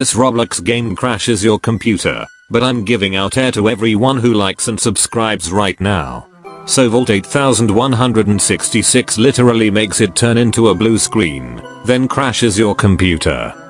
This Roblox game crashes your computer, but I'm giving out air to everyone who likes and subscribes right now. So Vault 8166 literally makes it turn into a blue screen, then crashes your computer.